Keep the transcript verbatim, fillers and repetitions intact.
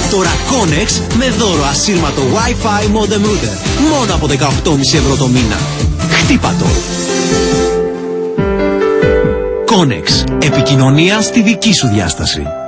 Τώρα Connex με δώρο ασύρματο Wi-Fi modem router. Μόνο από δεκαοκτώ κόμμα πέντε ευρώ το μήνα. Χτύπα το. Connex. Επικοινωνία στη δική σου διάσταση.